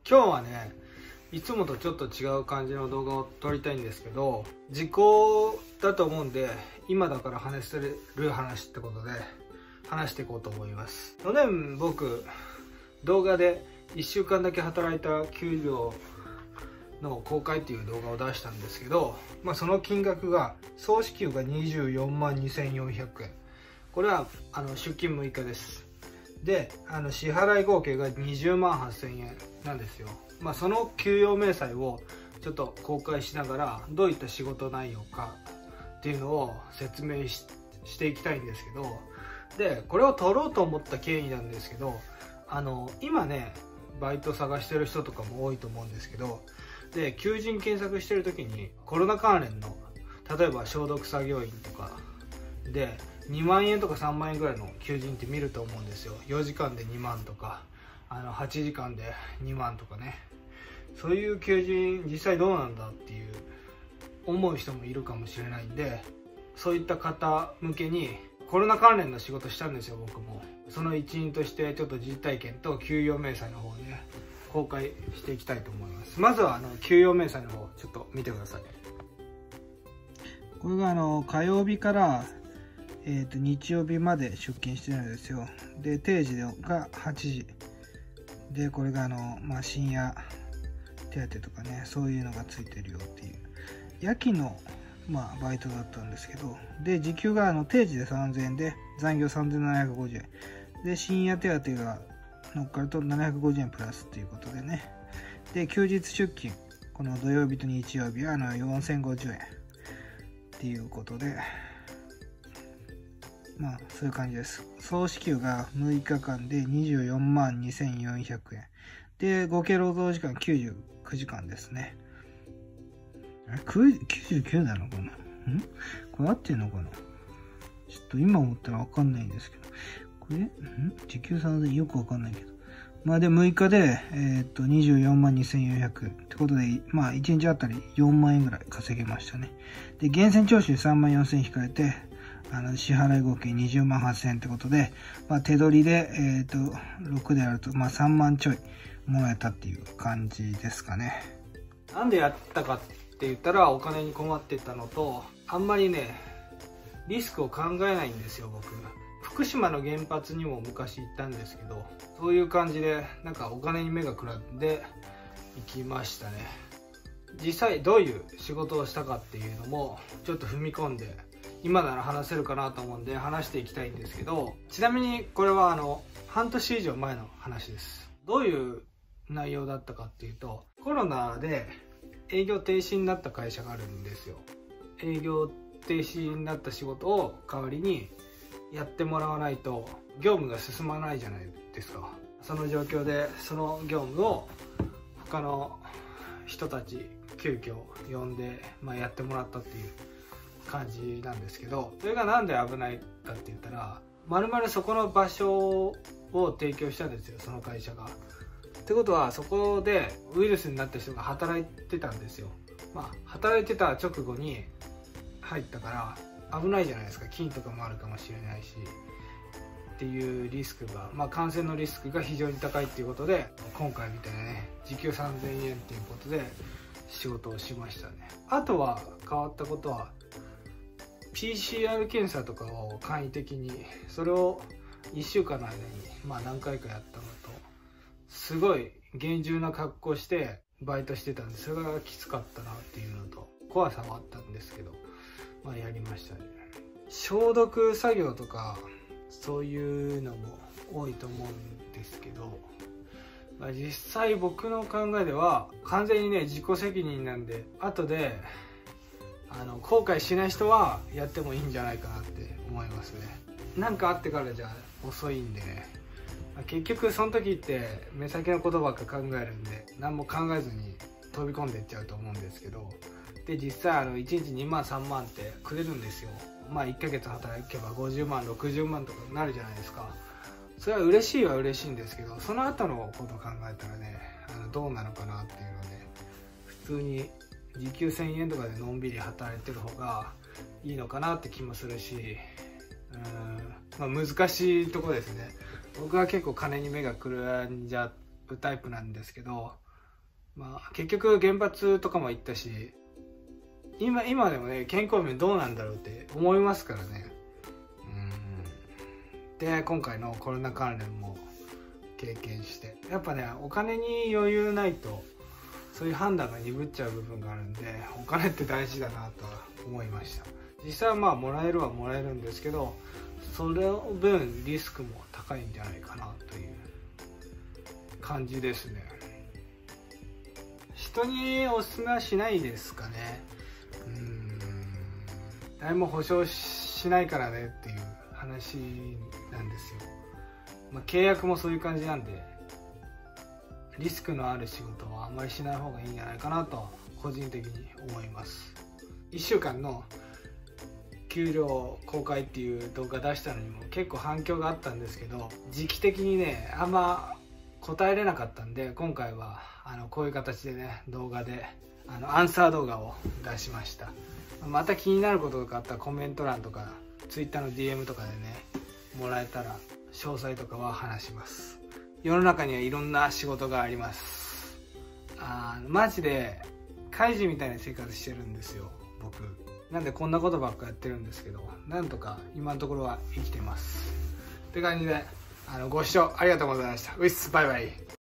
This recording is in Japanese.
今日はね、いつもとちょっと違う感じの動画を撮りたいんですけど、時効だと思うんで、今だから話せる話ってことで話していこうと思います。去年僕動画で1週間だけ働いた給料の公開っていう動画を出したんですけど、その金額が総支給が24万2400円。これは出勤6日です。で支払い合計が20万8000円なんですよ。その給与明細をちょっと公開しながらどういった仕事内容かっていうのを説明していきたいんですけど、でこれを取ろうと思った経緯なんですけど、今ねバイト探してる人とかも多いと思うんですけど、で求人検索してる時にコロナ関連の例えば消毒作業員とかで2万円とか3万円ぐらいの求人って見ると思うんですよ。4時間で2万とか8時間で2万とかね、そういう求人実際どうなんだっていう思う人もいるかもしれないんで、そういった方向けにコロナ関連の仕事したんですよ。僕もその一員としてちょっと実体験と給与明細の方をね公開していきたいと思います。まずは給与明細の方ちょっと見てください。これが火曜日から日曜日まで出勤してるんですよ。で定時が8時で、これが深夜手当とかね、そういうのがついてるよっていう夜勤のバイトだったんですけど、で時給が定時で3000円で残業3750円で、深夜手当が乗っかると750円プラスっていうことでね。で休日出勤、この土曜日と日曜日は4050円っていうことで、そういう感じです。総支給が6日間で24万2400円で、合計労働時間99時間ですね。99なのかな、これ合ってんのかな、ちょっと今思ったら分かんないんですけど、これ時給3000円よく分かんないけど、で6日で24万2400円ってことで、1日あたり4万円ぐらい稼げましたね。で源泉徴収3万4000円引かれて支払い合計20万8000円ってことで、手取りで、6であると、3万ちょいもらえたっていう感じですかね。なんでやったかって言ったら、お金に困ってたのと、あんまりねリスクを考えないんですよ。僕福島の原発にも昔行ったんですけど、そういう感じでお金に目がくらんで行きましたね。実際どういう仕事をしたかっていうのもちょっと踏み込んで今なら話せるかなと思うんで話していきたいんですけど、ちなみにこれは半年以上前の話です。どういう内容だったかっていうと、コロナで営業停止になった会社があるんですよ。営業停止になった仕事を代わりにやってもらわないと業務が進まないじゃないですか。その状況でその業務を他の人たち急遽呼んで、やってもらったっていう感じなんですけど、それがなんで危ないかって言ったら、まるまるそこの場所を提供したんですよ、その会社が。ってことはそこでウイルスになった人が働いてたんですよ。働いてた直後に入ったから危ないじゃないですか。菌とかもあるかもしれないしっていうリスクが、感染のリスクが非常に高いっていうことで、今回みたいなね時給3000円っていうことで仕事をしましたね。あとは変わったことは PCR 検査とかを簡易的に、それを1週間の間に何回かやったのと、すごい厳重な格好してバイトしてたんで、それがきつかったなっていうのと怖さはあったんですけど、やりましたね。消毒作業とかそういうのも多いと思うんですけど、実際僕の考えでは完全にね自己責任なんで、後で後悔しない人はやってもいいんじゃないかなって思いますね。何かあってからじゃ遅いんでね、結局その時って目先のことばっか考えるんで何も考えずに飛び込んでいっちゃうと思うんですけど、で実際1日2万3万ってくれるんですよ。1ヶ月働けば50万60万とかになるじゃないですか。それは嬉しいは嬉しいんですけど、その後のことを考えたらねどうなのかなっていうので、普通に時給1000円とかでのんびり働いてる方がいいのかなって気もするし、難しいとこですね。僕は結構金に目がくらんじゃうタイプなんですけど、 まあ結局原発とかも行ったし、今でもね健康面どうなんだろうって思いますからね。で今回のコロナ関連も経験して、やっぱねお金に余裕ないとそういう判断が鈍っちゃう部分があるんで、お金って大事だなとは思いました。実際はまあもらえるはもらえるんですけど、それ分リスクも高いんじゃないかなという感じですね。人にお勧めはしないですかね。誰も保証しないからねっていう話なんですよ。まあ、契約もそういう感じなんで、リスクのある仕事はあんまりしない方がいいんじゃないかなと個人的に思います。1週間の給料公開っていう動画出したのにも結構反響があったんですけど、時期的にねあんま答えれなかったんで、今回はこういう形でね動画でアンサー動画を出しました。また気になることとかあったらコメント欄とか Twitter の DM とかでねもらえたら詳細とかは話します。世の中にはいろんな仕事があります。マジでカイジみたいな生活してるんですよ僕。なんでこんなことばっかやってるんですけど、なんとか今のところは生きてますって感じで、ご視聴ありがとうございました。うっす、バイバイ。